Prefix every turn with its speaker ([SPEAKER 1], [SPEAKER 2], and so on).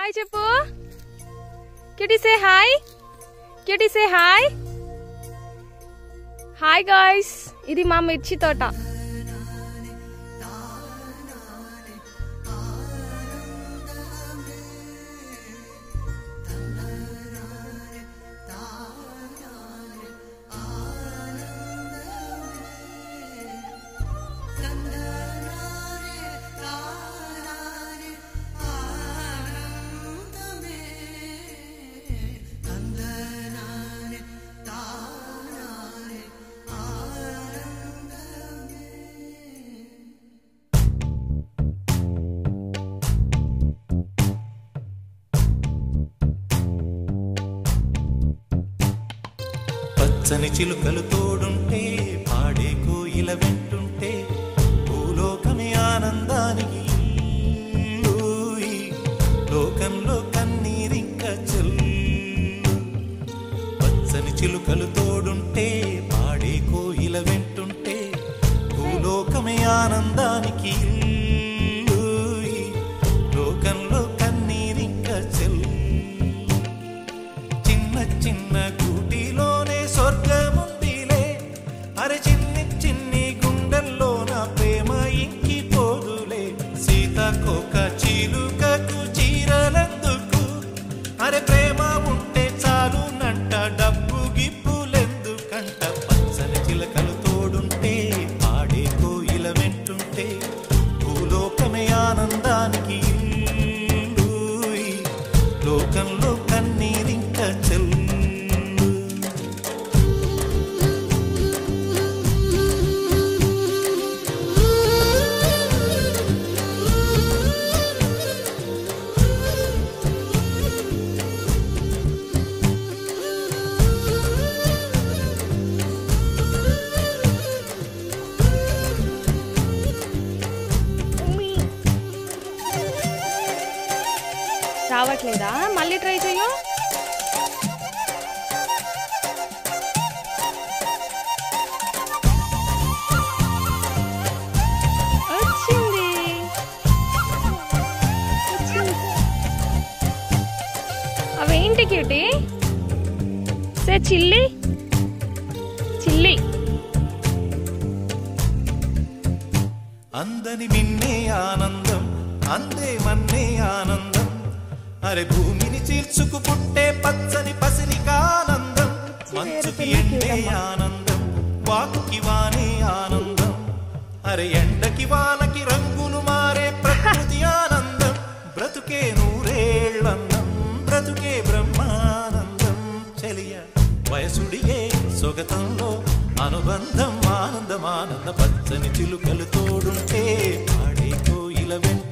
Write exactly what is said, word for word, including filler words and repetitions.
[SPEAKER 1] Hi చెప్పు. Cutie say hi. Cutie say hi. Hi guys, ఇది మా మిర్చి తోట.
[SPEAKER 2] పచ్చని చిలుకలు తోడుంటే, పాడే కోయిల వెంటుంటే, భూలోకమే ఆనందానికి లోకంలో కన్నీరింక చెల్లు. పచ్చని చిలుకలు తోడుంటే, పాడే కోయిల వెంటుంటే, భూలోకమే ఆనందానికి లోకంలో కన్నీరింక చెల్లు. చిన్న చిన్న గూటిలోనే స్వర్గముందిలే, అరే చిన్ని చిన్ని గుండెల్లో నా ప్రేమ ఇంకిపోదులే. సీతాకోక చిలుకకు చీరలెందుకు, అరే ప్రేమ ఉంటే చాలు నంట, డబ్బు గిప్పులెందుకంట. పచ్చని చిలకలు తోడుంటే, పాడే కోయిల వెంటుంటే, భూలోకమే ఆనందానికి లోకంలో కన్నీరింక చెల్లు.
[SPEAKER 1] రావట్లేదా? మళ్ళీ ట్రై చెయ్యు. వచ్చింది. అవేంటి క్యూటీ? సే చిల్లి చిల్లి.
[SPEAKER 2] అందని మిన్నే ఆనందం, అందే మన్నే ఆనందం, అరే భూమిని చీల్చుకు పుట్టే పచ్చని పసిరికానందం. మంచుకి ఎండే ఆనందం, వాకుకి వానే ఆనందం, అరే ఎండకి వానకి రంగులు మారే ప్రకృతి ఆనందం. బ్రతుకే నూరేళ్ళందం, బ్రతుకే బ్రహ్మానందం. చెలియ వయసుడిగే సొగతంలో అనుబంధం, ఆనందం ఆనంద. పచ్చని చిలుకలు తోడుంటే, పాడే కోయిల వెంట